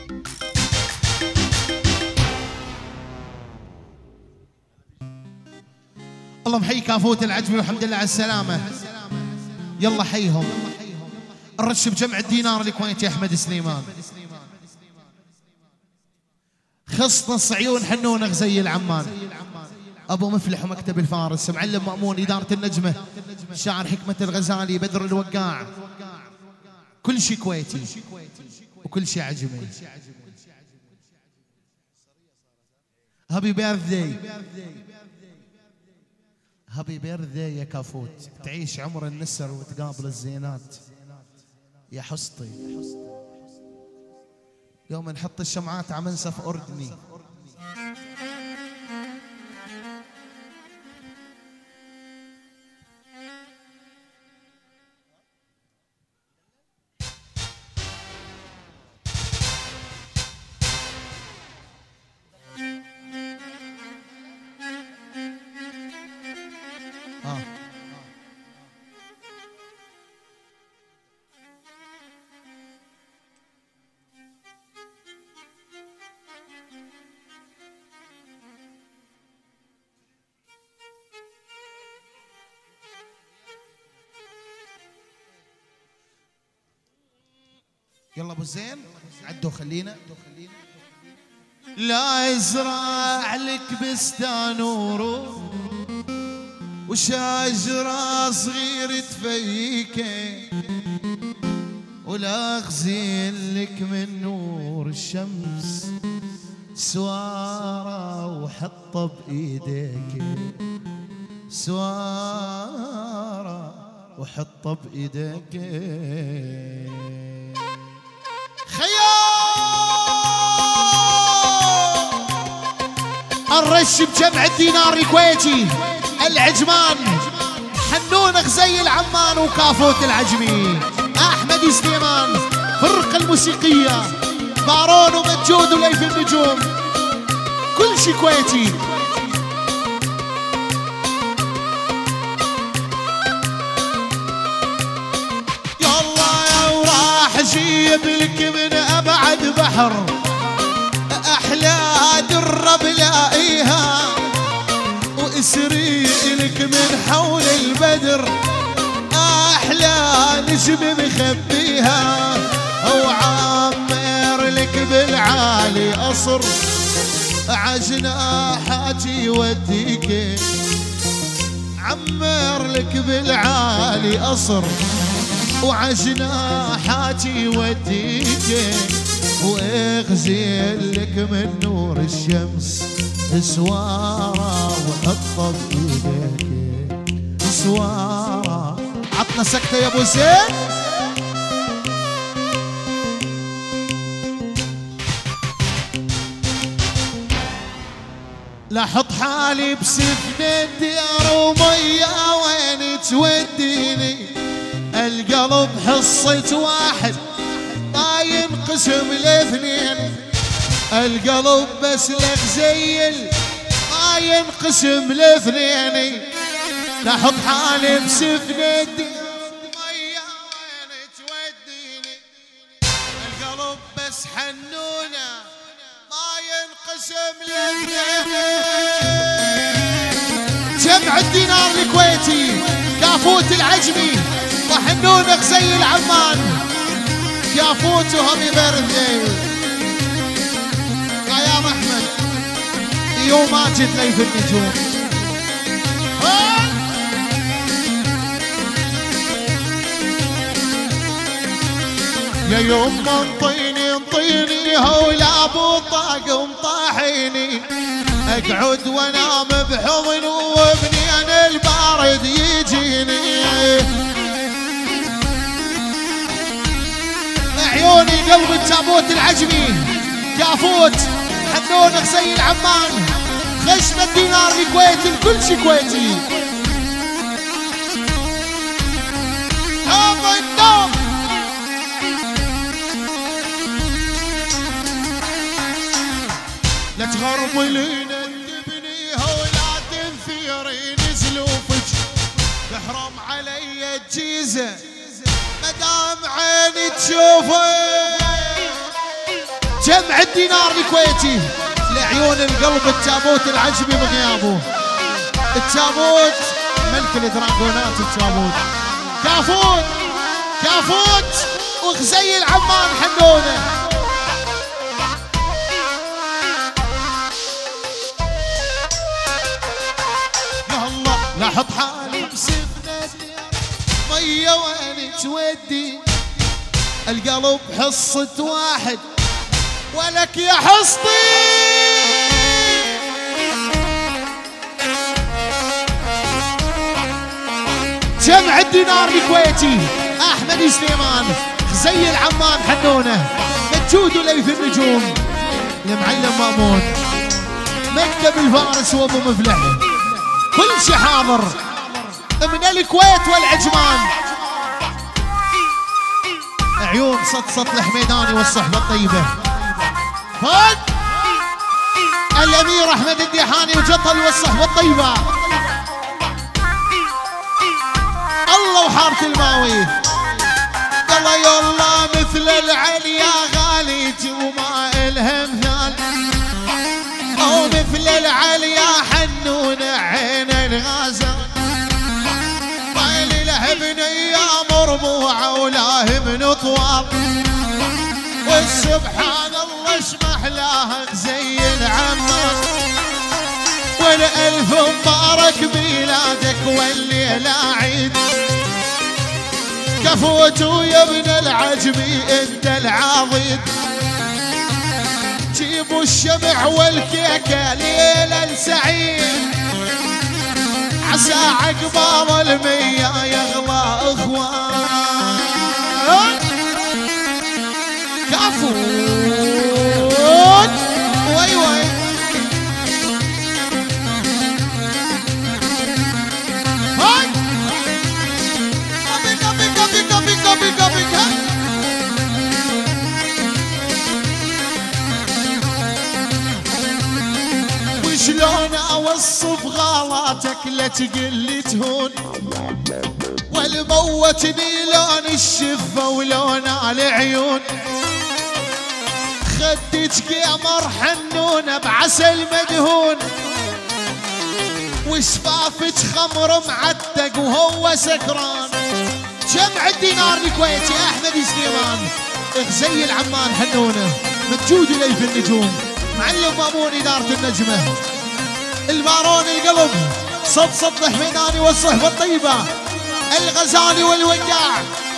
الله محيي كافوت العجمي والحمد لله على السلامة. يلا حيهم. الرش بجمع الدينار الكويتي أحمد سليمان. خص نص عيون حنون غزي عمان. أبو مفلح ومكتب الفارس. معلم مأمون إدارة النجمة. شاعر حكمة الغزالي. بدر الوقاع. كل شيء كويتي وكل شيء عجمي. هابي بيرثدي. هابي بيرثدي يا كافوت. تعيش عمر النسر وتقابل الزينات يا حسطي. يوم نحط الشمعات على منسف أردني. يلا ابو زين عدوا خلينا. لا يزرع لك بستان ورود وشجرة صغيرة تفيكه ولا غزين لك من نور الشمس سوارة وحطه بإيديك. سوارة وحطه بإيديك. الرش بجمع الدينار الكويتي العجمان حنون غزي العمان وكافوت العجمي أحمد سليمان. فرقة الموسيقية بارون ومجود وليف النجوم. كل شي كويتي. يلا يا وراح اجيب لك من ابعد بحر احلى درة بلاقيها واسري لك من حول البدر احلى نجم مخبيها وعمر لك بالعالي قصر عجناحاتي يوديك. عمر لك بالعالي قصر وعجناحاتي يوديك واغزل لك من نور الشمس سوارة وحطه بايديك. سوارة. عطنا سكتة يا ابو زين. لاحط حالي بسفنة ديار ومية وين توديني. القلب حصة واحد ما ينقسم لاثنين. القلب بس لك زي ما ينقسم لاثنين. لاحط حالي بسفنة مية وين توديني. القلب بس حنونة ما ينقسم لاثنين. جمع الدينار الكويتي كافوت العجمي وحنون غزي العمان. كافوت وهابي بيرثدي. يا احمد يوم ماجد ليف النجوم. يا يوم انطيني هولا ابو طاق ومطاحيني. اقعد وانام بحضن وابني انا البارد يجيني. عيوني قلب التابوت العجمي كافوت حنون غزي العمان. خشم الدينار الكويتي الكل شي كويتي. النوم لا تغربلين تبنيها ولا تنثيري نزلوفك. تحرم علي الجيزة مدام عيني تشوفك. جمع الدينار الكويتي لعيون القلب التابوت العجمي بغيابه. التابوت ملك الدراغونات، التابوت كافوت كافوت وخزي العمان حنونه. يا الله لا حط حالي بسفنة مية وين تودي القلب حصة واحد ولك يا حصتي. جمع الدينار الكويتي احمد سليمان خزي العمان حنونه. مجود وليث النجوم المعلم مامون مكتب الفارس وابو مفلح كل شي حاضر من الكويت والعجمان. عيون صد الحميداني والصحبه الطيبه. هاد الامير احمد الديحاني وجطل والصحبه الطيبه. الله وحارة الماوي. يلا يلا مثل العلي يا غاليتي وما إلها مثال، أو مثل العلي يا حنون عين الغازة. ما له بنية مربوعة ولا من طوال، والسبحان الله اشمح لها زي العمان. والألف مبارك ميلادك والليلة عيد. كفوت يا ابن العجمي انت العاضد. جيبوا الشمع والكيكة ليلة سعيد، عسى عقبال المية يغلى اخوان. كفوت وي وي هاي بيك وشلون اوصف غلاتك لا تقلي تهون، والموتني لون الشفه ولون العيون. خدك قمر حنونه بعسل مدهون، وشفافك خمر معتق وهو سكران. جمع الدينار الكويتي احمد سليمان غزي العمان حنونه. مجود ليث النجوم معلم مامون اداره النجمه. البارون القلب صد الحميداني والصحبه الطيبه. الغزالي والوقاع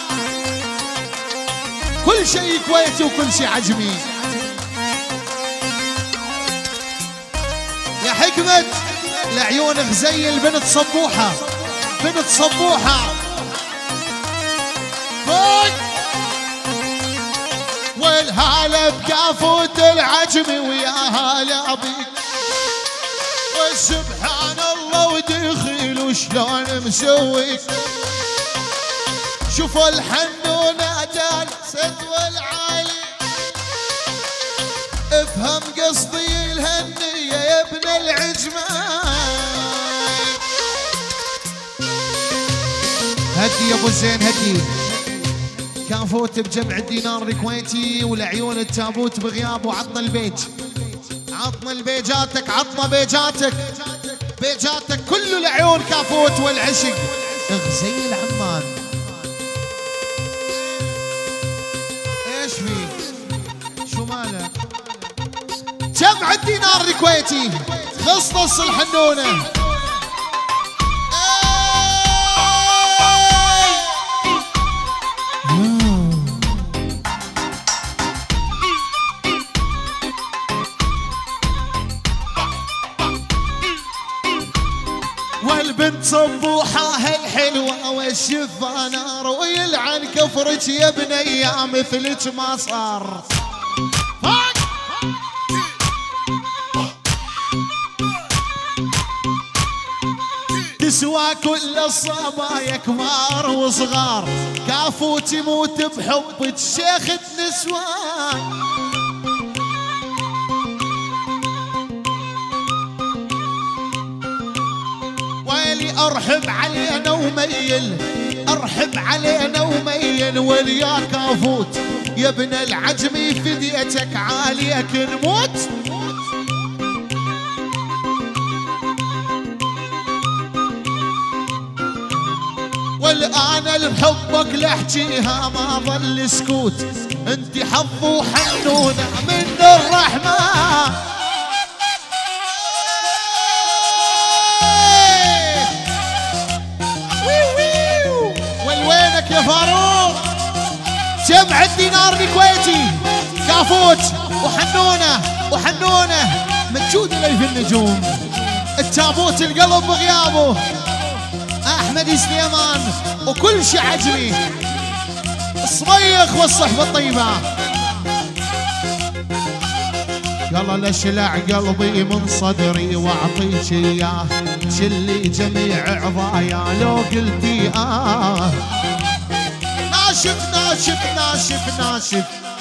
كل شيء كويتي وكل شيء عجمي. يا حكمة لعيون غزي البنت صبوحه، بنت صبوحه. والهلا بكافوت العجمي ويا هلا بيك. وسبحان الله ودخيل وشلون مسويك. شوفوا الحنونة جالست والعالي، افهم قصدي الهنية يا ابن العجمان. هدي يا ابو زين هدي. كافوت بجمع الدينار الكويتي ولعيون التابوت بغيابه. عطنا البيج، عطنا البيجاتك، عطنا بيجاتك، بيجاتك كله لعيون كافوت والعشق غزي العمان. ايش في؟ شو مالك؟ جمع الدينار الكويتي خصص الحنونه. والبنت صبوحة الحلوة والشفة نار، ويلعن كفرك يا بنية مثلك ما صار. تسوى كل الصبايا كبار وصغار. كافوت يموت بحبك شيخ النسوان. ارحب علينا وميل، ارحب علينا وميل. واليا كافوت يا ابن العجمي فديتك عاليك نموت. والآن لحبك لحجيها ما ظل سكوت، انت حظ وحنونة من الرحمن. والوينك يا فاروق؟ جمع الدينار الكويتي كافوت وحنونة وحنونة مجود إلي في النجوم. التابوت القلب بغيابه أحمد سليمان وكل شي عجمي. الصميخ والصحبة الطيبة. يلا لشلع قلبي من صدري واعطيك اياه، شلي جميع عضايا لو قلتي ناشف ناشف ناشف ناشف.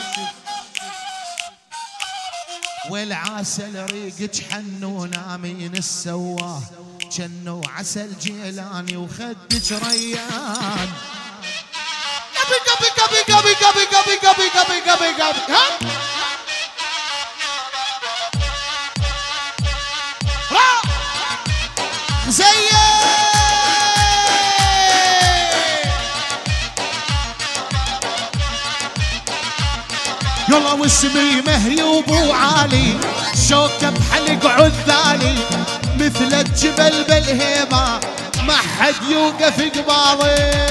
والعسل ريقك حنونة مين السواه، جنو عسل جيلاني وخدك ريان. قبي قبي قبي قبي قبي قبي قبي قبي قبي قبي ها زي يلا واسمي مهري وابو علي، شوكه بحلق عذالي مثل الجبل بالهيبه ما حد يوقف قبالي.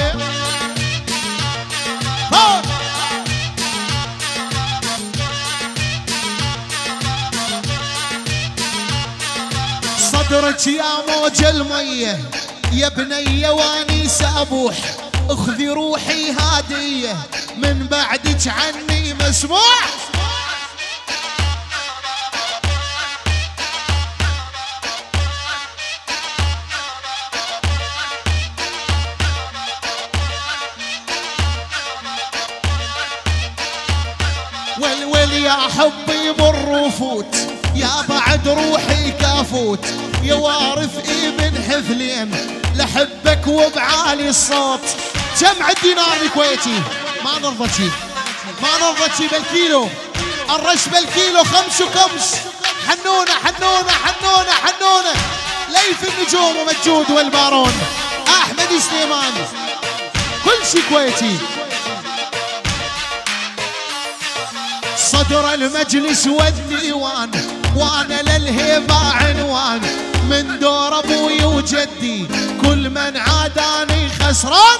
صدرك يا موج الميه يا بنيه وانيس ابوح، اخذي روحي هاديه من بعدك عني مسموع. والويل يا حبي بالرفوت يا بعد روحي كافوت، يا وارث ابن حفلين لحبك وبعالي الصوت. جمع الدينار الكويتي ما نرضى شي ما نرضى شي بالكيلو، الرش بالكيلو خمس وخمس. حنونة حنونة حنونة حنونة ليف النجوم ومجود والبارون أحمد سليمان كل شي كويتي. صدر المجلس والديوان وانا للهيبة عنوان، من دور ابوي وجدي كل من عاداني خسران.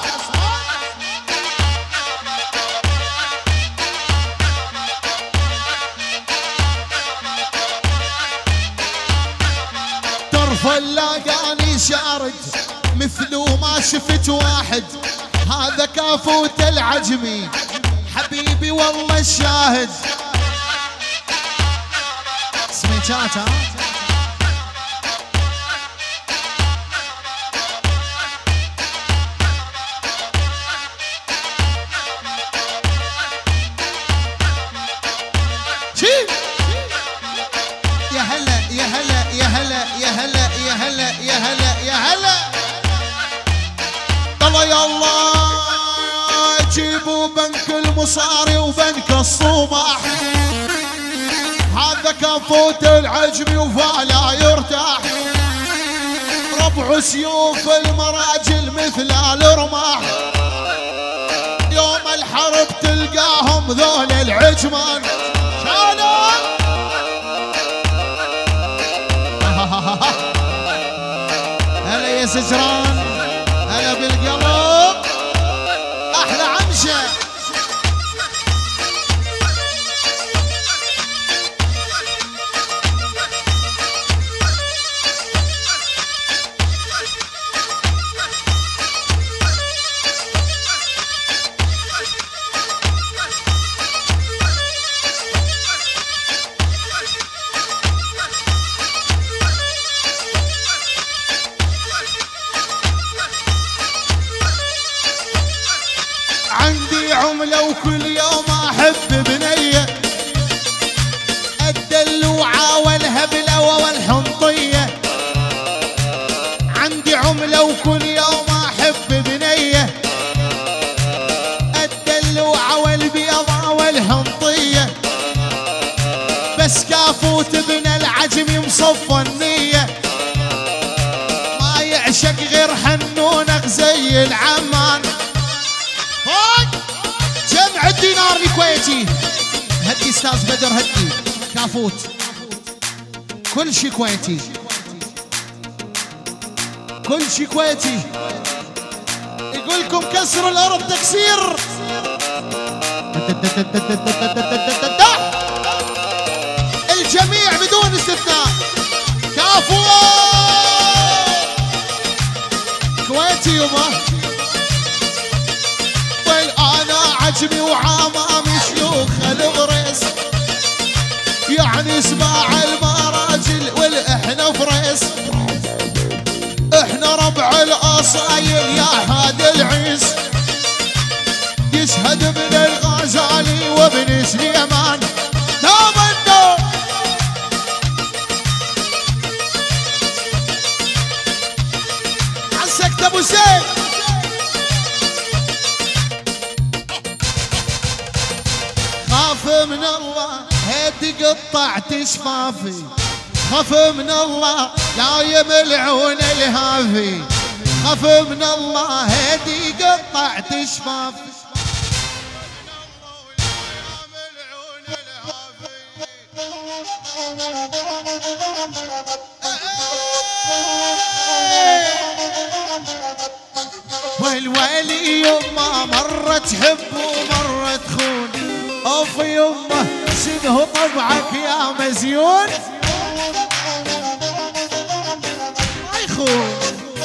طرف لاقاني شارد مثله ما شفت واحد، هذا كافوت العجمي حبيبي والله الشاهد. سميتاتا يا هلا يا هلا يا هلا يا هلا يا هلا يا هلا يا هلا. الله يا الله جيبوا بنك المصاري وبنك الصومح، هذا كافوت العجمي وفالا يرتاح. ربع سيوف المراجل مثل الرماح، يوم الحرب تلقاهم ذول العجمان. شالون هلا يا سجران هلا بالقلب احلى عمشه. عندي عملة وكل يوم أحب بنية، الدلوعة والهبلة والحنطية. عندي عملة وكل يوم أحب بنية، الدلوعة والبيضة والهبلة بس كافوت ابن العجمي مصفى النية، ما يعشق غير حنونك زي العمان. جمع الدينار الكويتي، هدي استاذ بدر هدي كافوت، كل شي كويتي كل شي كويتي. يقولكم كسر الارض تكسير. الجميع بدون استثناء كافو كويتي يما. وانا عجمي وعمامي شيوخ الغريس، يعني سباع المراجل والاحنا فريس، احنا ربع الاصايل يا هادي العيس. يشهد ابن الغزالي وابن سليمان تمنوا. عسكت ابو زيد خاف من الله هدي قطعت شفافي، خاف من الله لا يملعون الهافي، خاف من الله هدي قطعت شفافي. والويلي يما مرة تحب ومرة تخون، اوف يما شنو طبعك يا مزيون. ما يخون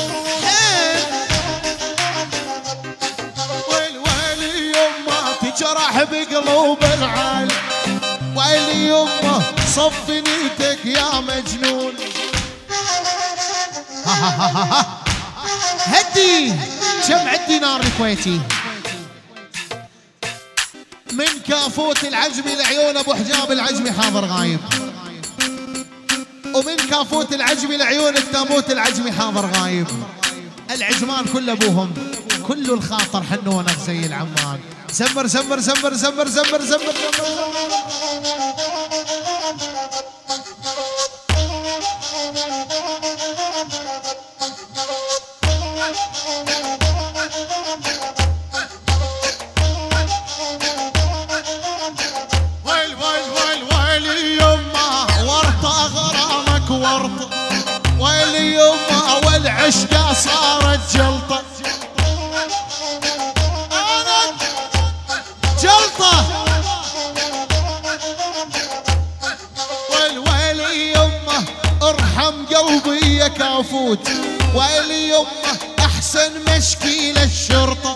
والويلي يما تجرح بقلوب العالم، ويلي يما صف نيتك يا مجنون. هدي جمع الدينار الكويتي من كافوت العجمي لعيون ابو حجاب العجمي حاضر غايب، ومن كافوت العجمي لعيون التابوت العجمي حاضر غايب. العجمان كل ابوهم كل الخاطر حنونك زي العمان. زمر زمر زمر زمر زمر زمر ويلي يما ورطة غرامك ورطة، ويلي يما والعشقة صارت جلطة جلطة. والويلي يما ارحم قلبي يا كافوت، ويلي يما احسن مشكي للشرطة.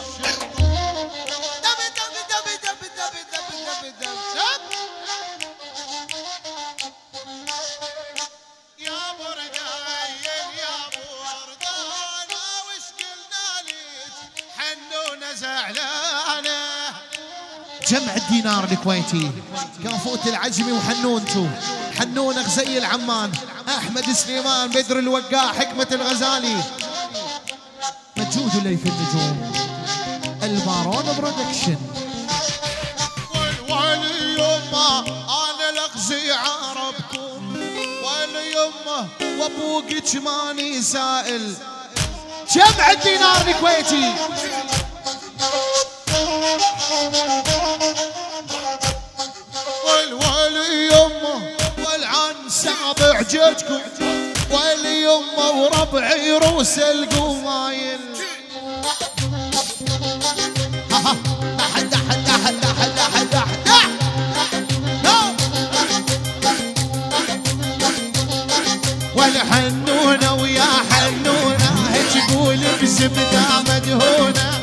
جمع الدينار الكويتي كافوت العجمي وحنونته، حنونك زي العمان. احمد سليمان، بدر الوقاع، حكمة الغزالي، مجهود لي في النجوم، البارون برودكشن. والويلي يما انا الاغزي عربكم، ويلي يما وابوك ماني سائل. جمع الدينار الكويتي والويلي يما والعن سابع جيجكم، ويلي يما وربعي روس القوايل. والحنونة ويا حنونة تقول بزبدة مدهونة.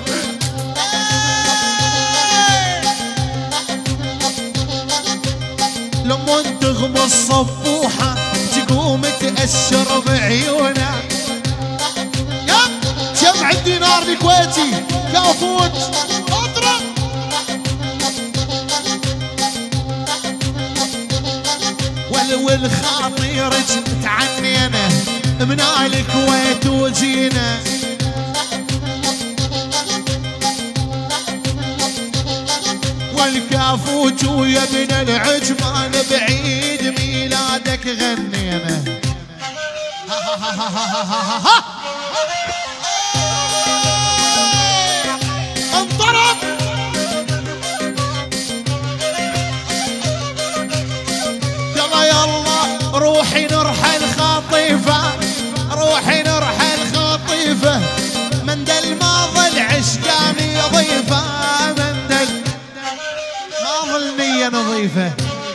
لما تغمص صفوحة تقوم تأشر بعيونها. جمع الدينار الكويتي كافوت اضرب. والخاطيرك متعنينا من الكويت وجينا. والكافوت ويا ابن العجمان بعيد انضرب يلا يلا روحي نرحل خطيفة روحي نرحل خطيفة مندل ما ظل عشقاني ضيفة مندل ما ظل نية نظيفة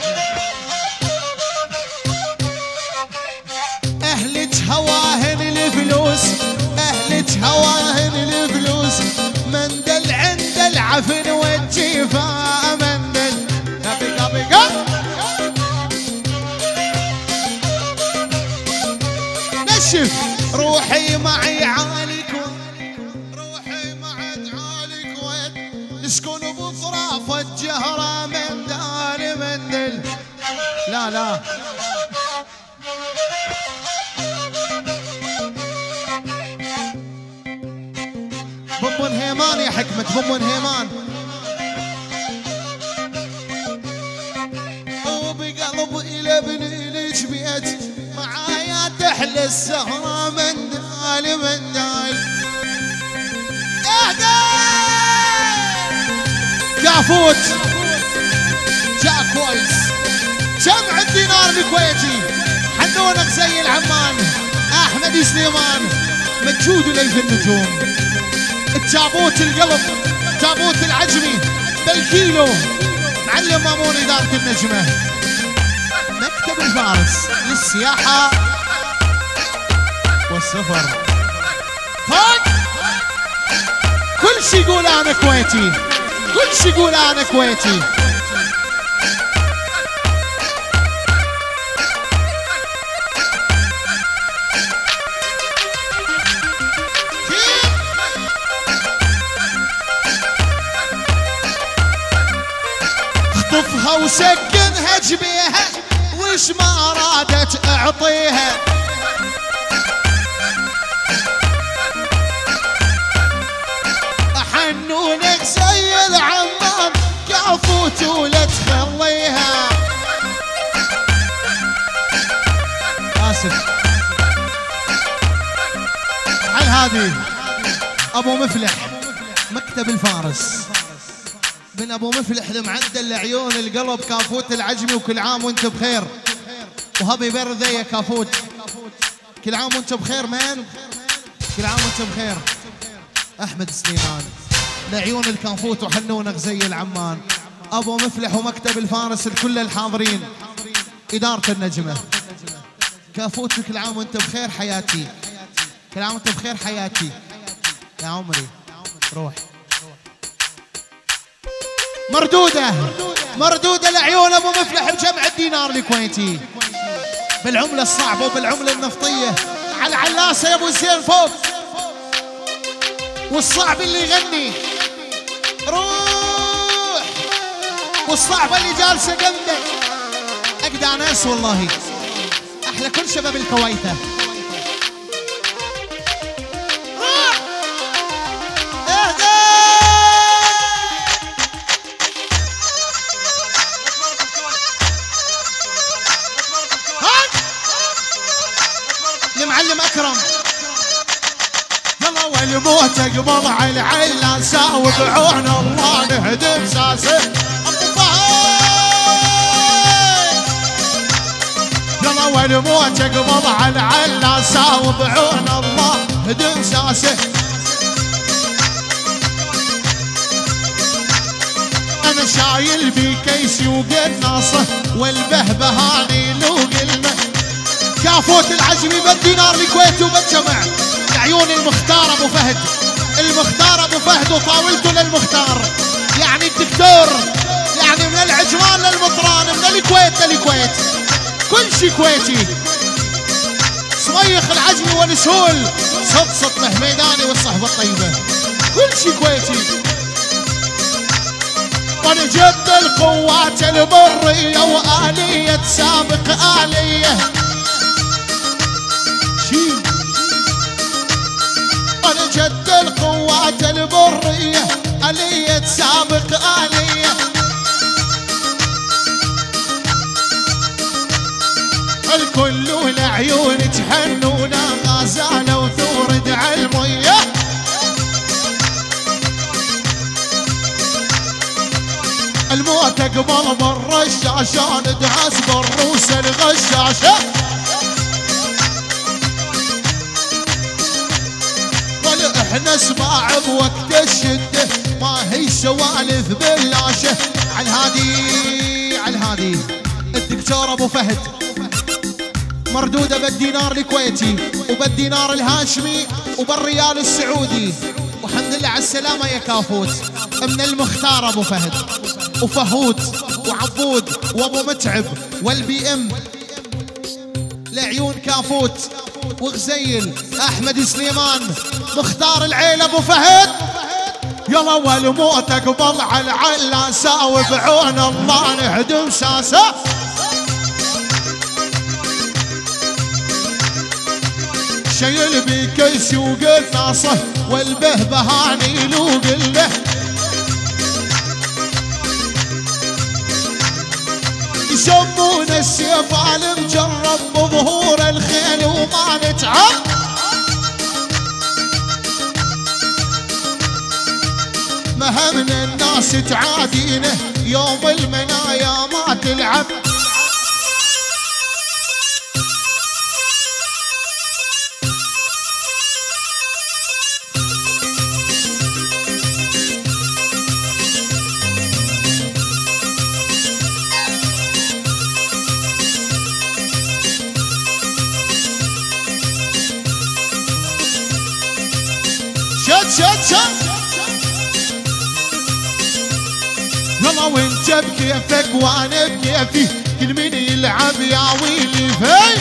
أهلك هواهن الفلوس أهلك هواهن الفلوس مندل عند العفن والجيفة مندل قبي قبي قبي نشف روحي معي عالي كويت روحي معي عالي كويت نسكن بطراف الجهرة مندل مندل لا لا بومبون هيمان يا حكمة بومبون هيمان وبقلب إلى بني ليش بيت معايا تحلى السهرة مندال مندال كافوت جاء كويس جمع الدينار الكويتي حنونك زي العمان أحمد سليمان مجهود ليف النجوم التابوت القلب تابوت العجمي بالكيلو معلم مامون إدارة النجمة مكتب الفارس للسياحة والسفر فوق كل شي يقول أنا كويتي كل شي يقول أنا كويتي اخطفها وسكنها جبيها وش ما ارادت اعطيها احنونك زي العمان كافوت ولا تخليها اسف على هذه ابو مفلح مكتب الفارس من ابو مفلح المعدل لعيون القلب كافوت العجمي وكل عام وانت بخير وهابي بيرثدي يا كافوت كل عام وانت بخير مان كل عام وانت بخير احمد سليمان لعيون الكافوت وحنونك زي العمان ابو مفلح ومكتب الفارس لكل الحاضرين اداره النجمه كافوت كل عام وانت بخير حياتي كل عام وانت بخير حياتي يا عمري روح مردودة مردودة لعيون ابو مفلح بجمع الدينار الكويتي بالعملة الصعبة وبالعملة النفطية على علاسة يا ابو زين فوق والصعب اللي يغني روح والصعبة اللي جالسة جنبك اجدع ناس والله احلى كل شباب الكويتة المعلم اكرم يلا والموت اقبض على العلاسة وبعون الله نهدم ساسه ابو فهد يلا والموت اقبض على العلاسة وبعون الله هدم ساسه انا شايل بكيسي وقناصه والبهبهاني لوق المه كافوت العجمي بالدينار الكويتي وبالجمع لعيون المختار ابو فهد المختار ابو فهد وطاولته للمختار يعني الدكتور يعني من العجمان للمطران من الكويت للكويت كل شي كويتي صميخ العجمي والسهول صدصة الحميداني والصحبة الطيبة كل شي كويتي ونجد القوات البرية وآلية سابق آلية ونجد القوات البرية آلية سابق آلية كل العيون تحنونا غزالة وتورد عالمية الموت قبل بالرشاشة ندعس بالروس الغشاشة احنا اسمع بوقت الشدة ما هي سوالف بلاشة عالهادي الدكتور ابو فهد مردودة بالدينار الكويتي وبالدينار الهاشمي وبالريال السعودي والحمد لله على السلامة يا كافوت من المختار ابو فهد وفهود وعبود وابو متعب والبي ام لعيون كافوت وغزيل احمد سليمان مختار العيل ابو فهد يلا والموت اقبل على العلاسة وبعون الله نهدم ساسة شيل بكيس وقناصه والبهبهاني لوق له يسمون السيف المجرب بظهور الخيل وما نتعب مهمنا الناس تعادينه يوم المنايا ما تلعب شد يلا وانت بكيفك وانا بكيفي كل من يلعب يا ويلي في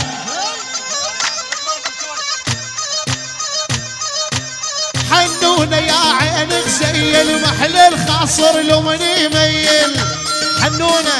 حنونا يا عين غزيل محل الخاصر لو من يميل حنونا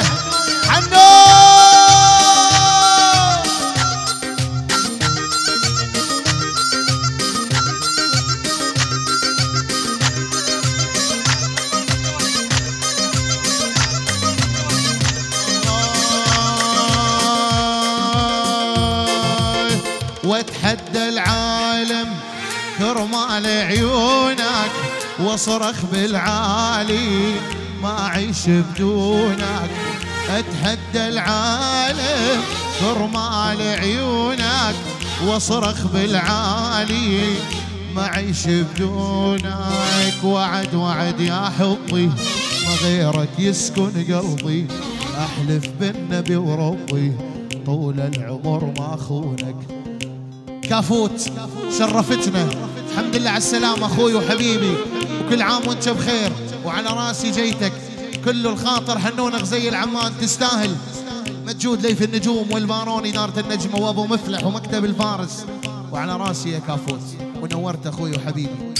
واتحدى العالم كرمال عيونك واصرخ بالعالي ما اعيش بدونك اتحدى العالم كرمال عيونك واصرخ بالعالي ما اعيش بدونك وعد يا حبي ما غيرك يسكن قلبي احلف بالنبي وربي طول العمر ما اخونك كافوت شرفتنا الحمد لله على السلامة اخوي وحبيبي وكل عام وانت بخير وعلى راسي جيتك كل الخاطر حنون غزيل عمان تستاهل مجهود لي في النجوم والبارون إدارة النجمة وابو مفلح ومكتب الفارس وعلى راسي يا كافوت ونورت اخوي وحبيبي